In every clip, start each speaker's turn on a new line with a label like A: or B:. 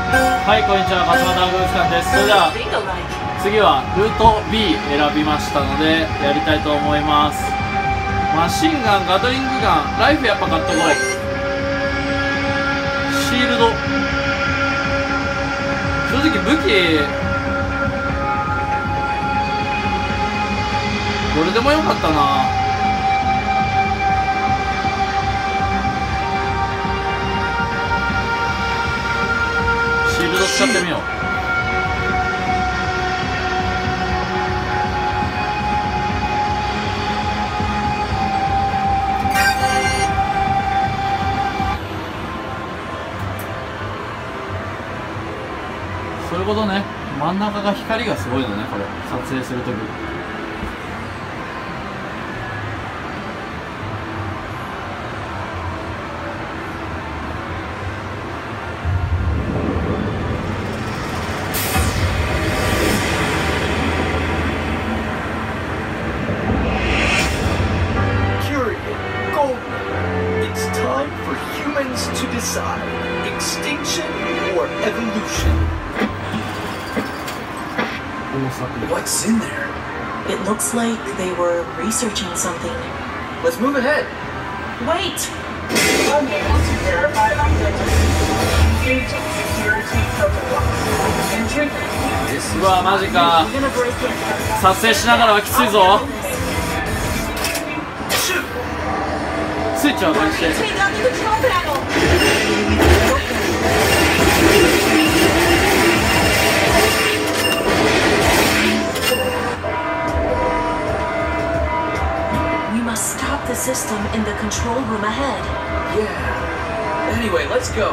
A: はい、こんにちは、勝俣博物館です。それでは次はルート B 選びましたのでやりたいと思います。マシンガン、ガトリングガン、ライフやっぱ買っとこう。シールド、正直武器どれでもよかったな。シールド使ってみよう。そういうことね。真ん中が光がすごいのね、これ撮影するとき。
B: What's in there?
C: It looks like they were researching something.
B: Let's move ahead.
C: Wait!
D: Unable to verify identity. Engage security protocol. Enter.
A: うわマジか。
C: We're gonna break in.
A: 撮影しながらはきついぞ。スイッチはこうして。
C: Take out the control panel! Stop the system in the control room ahead.
B: Yeah. Anyway, let's go.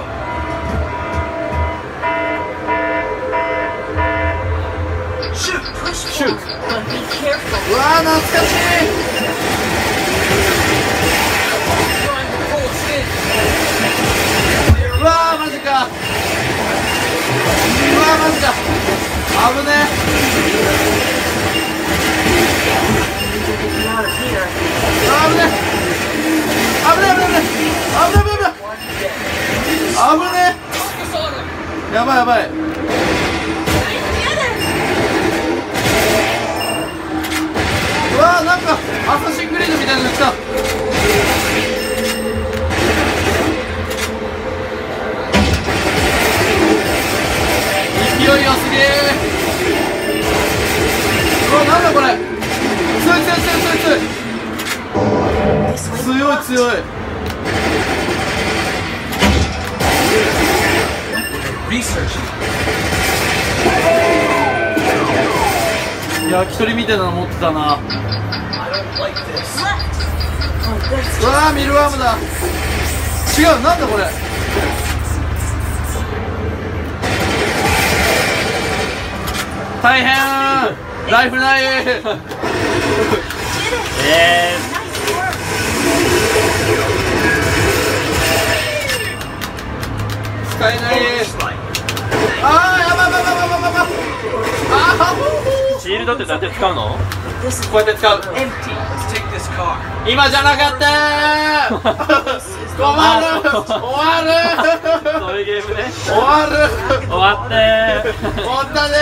C: Shoot! Push
A: Shoot.
C: forward, but be careful.
A: うわー懐かしい。うわーマジか。うわーマジか。危ね
C: Get out of here.
A: 危ね危ね危ね危ね危ね危ねやばいやばい。うわーなんかアサシンクリードみたいなの来た。勢いよすげえ。うわなんだこれ。強い強い強い強い強い強い強い。焼き鳥みたいなの持ってたな。うわーミルワームだ。違うなんだこれ。大変ライフない使えない。あーやばいやばいやばいやばいやばい。あー
E: シールドってどうやって使うの？
A: こうやって使う。今じゃなかったー。困る終わる。
E: そういうゲームね。
A: 終わる
E: 終わってー。
A: 終わったね。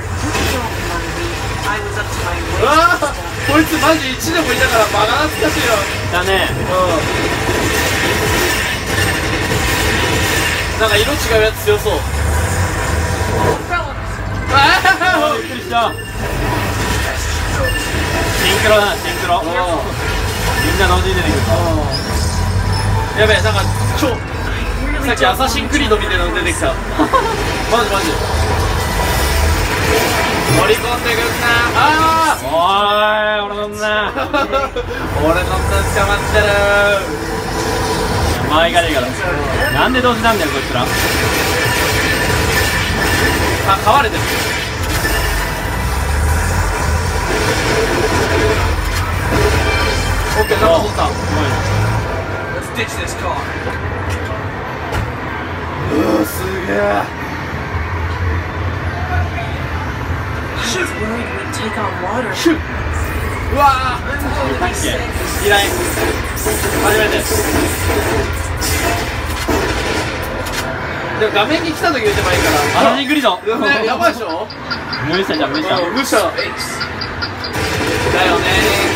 A: うわーこいつマジ1でもいたからバカ懐かしいよ。
E: だね。
A: なんか色違うやつ強そう。あ
E: びっくりした。シンクロだシンクロ。みんな同時に出てくる。
A: やべえなんか超さっきアサシンクリードみたいなの出てきた。マジマジ乗り込んでくんな。あ
E: おーい俺の女。
A: 俺の女捕まってる。
E: 前がねえからなんで同時なんだよこいつら。
A: 飼われてる。オッケーなんか取った。うわすげえ。
C: She's worried we'd take on water.
A: シュッ。うわー依頼初めて。 でも画面に来た時言ってばいいから。
E: アサシンクリード
A: ね、やばいでしょ。
E: 無視じゃん、無視じゃん。
A: 無視だよね。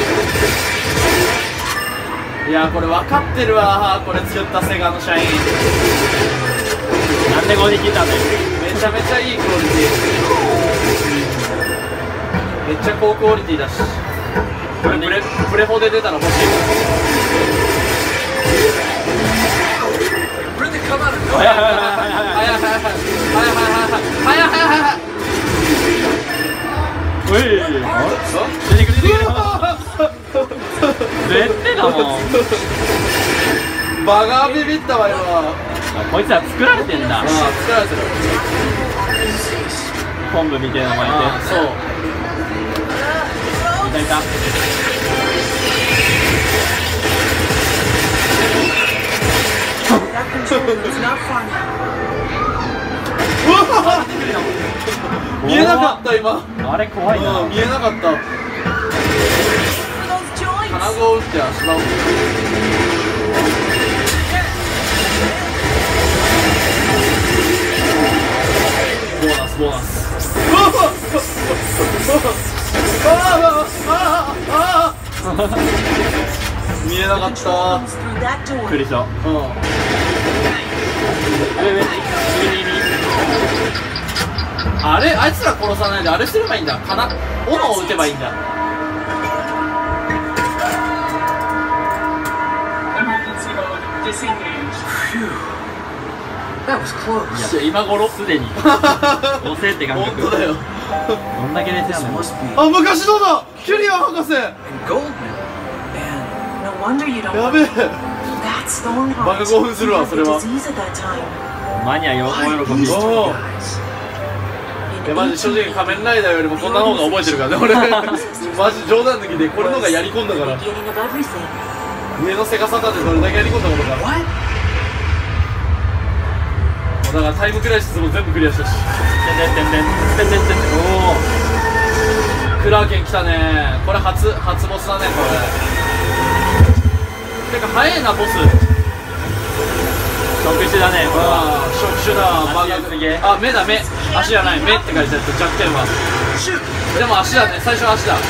A: いやこれ分かってるわ、これ作ったセガの社員。
E: なんで5に聞いたんだよ。
A: めちゃめちゃいいクオリティ。めっちゃ高クオリティだし、これプレフォで出たら欲しい。
E: 早い早い早い早い早いおい、出てくる出てくる。絶対だもん。
A: バカビビったわ今。
E: こいつは作られてんだ。
A: 作られてる。
E: 昆布みたいなの巻いて。
A: そう。
E: いたいた。
A: 見えなかった今。
E: あれ怖いな。
A: 見えなかった。金具を打って足場を。ボーナスボーナス。見えなかった。
E: びっくりした。
A: あれ、あいつら殺さないであれすればいいんだ。斧を撃てばいいんだ。いや今頃
E: すでに押せって感覚。
A: 本当だよ。
E: どんだけ熱やんの。
A: あ、昔のだ。キュリア博士。やべえ。バカ興奮するわそれは。
E: マニアよ大喜び。
A: いやマジ正直仮面ライダーよりもこんな方が覚えてるからね俺。マジ冗談抜きでこれの方がやり込んだから。上のセガサタでどれだけやり込んだことか。だからタイムクライシスも全部クリアしたし。おおクラーケン来たね。これ初ボスだねこれ。てか早いなボス。
E: 特殊だねこれは。
A: 触手だ。あ、目だ目。足じゃない目って書いてあった弱点は。でも足だね、最初は足だ。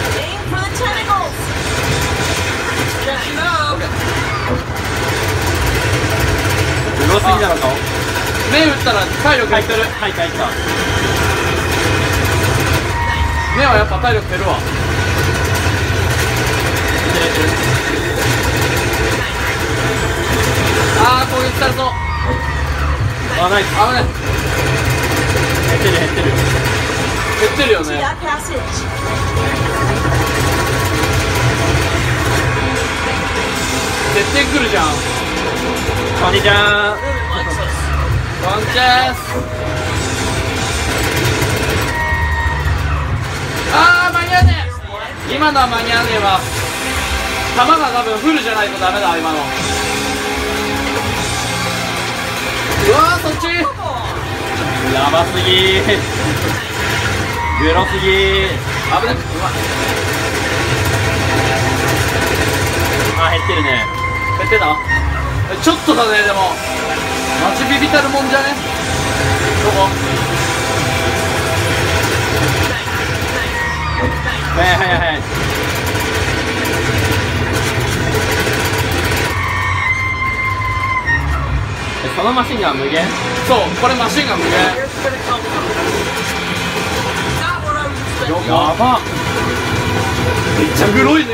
E: うろすぎなのか。
A: 目打ったら体力減ってる。
E: はい帰った。
A: 目はやっぱ体力減るわ。あー攻撃されそう。
E: あ、ナイス。
A: 危ない。
E: 減ってる減ってる
A: 減ってるよね。絶対来るじゃん。
E: こんにちは。
A: ワンチャンス。あー間に合うね。今のは間に合うねえわ。弾が多分フルじゃないとダメだ今の。うわーそっち。
E: やばすぎー。グロすぎー。
A: 危ない。
E: あ、減ってるね。
A: 減ってた。ちょっとだねでも。マジビビたるもんじゃね。どこ。
E: 早い早い早い。そのマシンガン無限。
A: そうこれマシンガン無限。
E: やば。
A: めっちゃグロいね。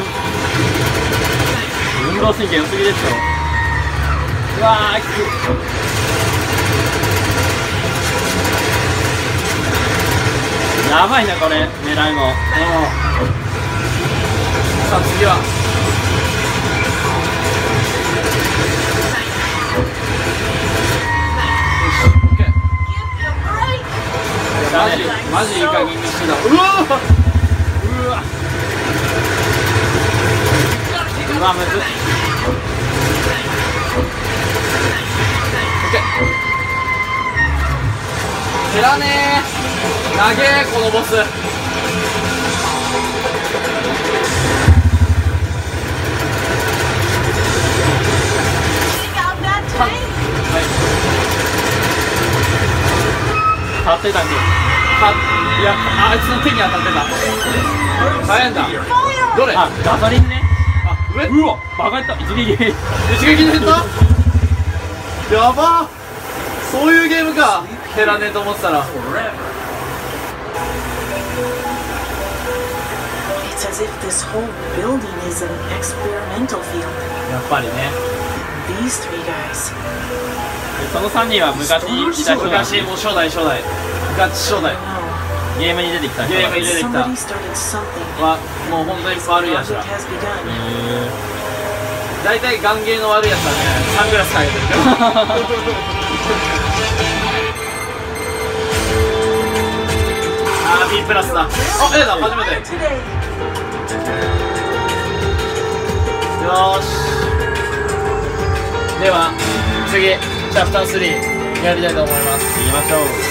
E: 運動神経良すぎでしょ。うわーきつい。やばいなこれ狙いも。
A: さあ次はマジいい加減にしてた。うわ
E: うわむずっ。
A: 減らねー。長えこのボス。
E: ってたんけ。
A: いや、あいつの手に当たってた。大変だ。どれ？
E: あ、ガソリンね。
A: あ、上？
E: うわ、バカやった。一撃。
A: 一撃で減った？やば。そういうゲームか。減らねえと思ってたら。
C: It's as if this whole building is an experimental field.
A: やっぱりね。
C: These three guys.
E: その3人は昔いた人だし、
A: 昔もう初代ガチ初代
C: I know.
E: ゲームに出てきた人だ。
A: ゲームに出てきた
C: Somebody started something.
A: はもう本当に悪いやつ
C: Project
A: だ。
C: has begun.
A: 大体ガンゲーの悪いやつはね、サングラスかけてるからあー B プラスだ。あ、A だ、初めて。
C: Today.
A: よーし。では次チャプター3やりたいと思います。
E: 行きましょう。